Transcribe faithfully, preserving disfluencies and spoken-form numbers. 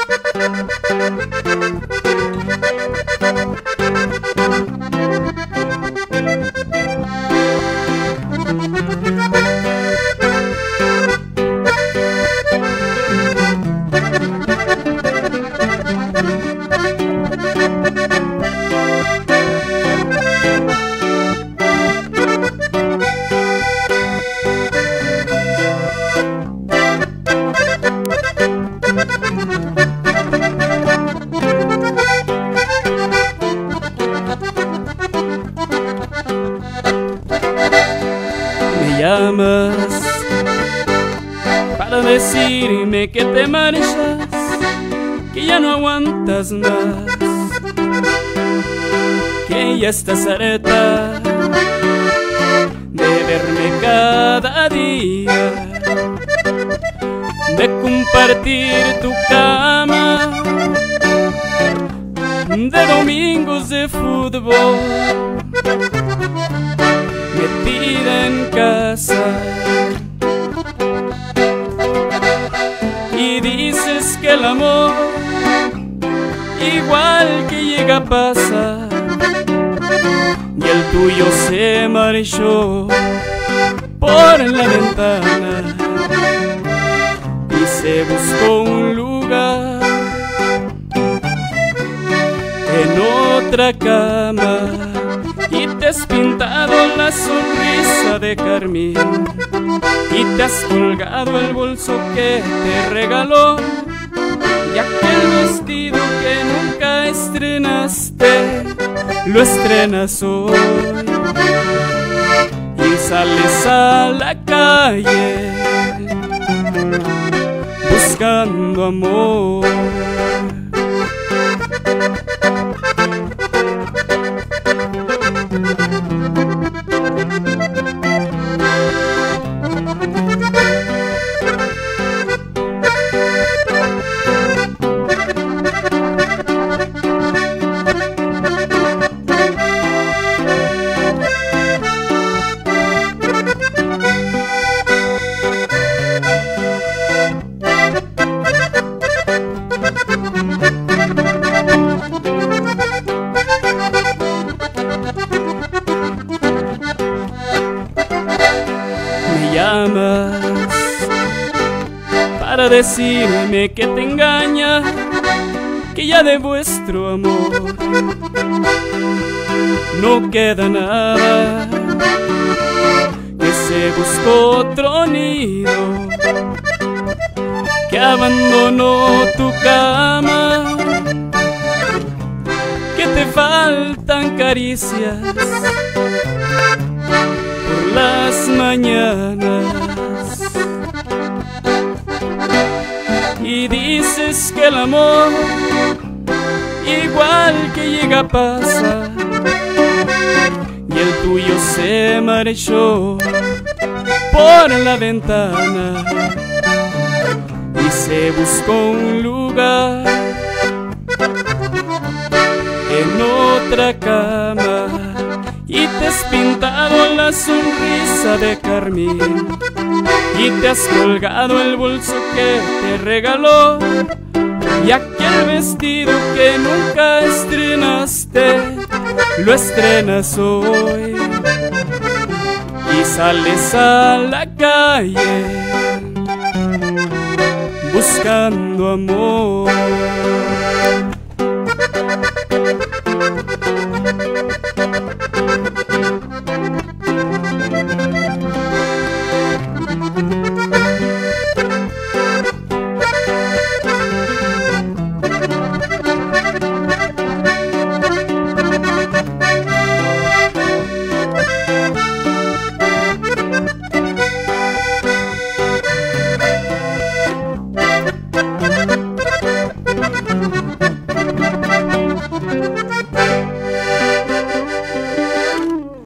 Llamas para decirme que te marchas, que ya no aguantas más, que ya estás harta de verme cada día, de compartir tu cama, de domingos de fútbol, metida en casa, y dices que el amor igual que llega pasa, y el tuyo se marchó por la ventana y se buscó un lugar en otra cama. Y te has pintado la sonrisa de carmín, y te has colgado el bolso que te regaló, y aquel vestido que nunca estrenaste, lo estrenas hoy. Y sales a la calle buscando amor. Me llamas para decirme que te engaña, que ya de vuestro amor no queda nada, que se buscó otro nido, que abandonó tu cama, que te faltan caricias por las mañanas, y dices que el amor igual que llega pasa, y el tuyo se marchó por la ventana y se buscó un lugar en otra cama. Y te has pintado la sonrisa de carmín, y te has colgado el bolso que te regaló, y aquel vestido que nunca estrenaste, lo estrenas hoy. Y sales a la calle buscando amor.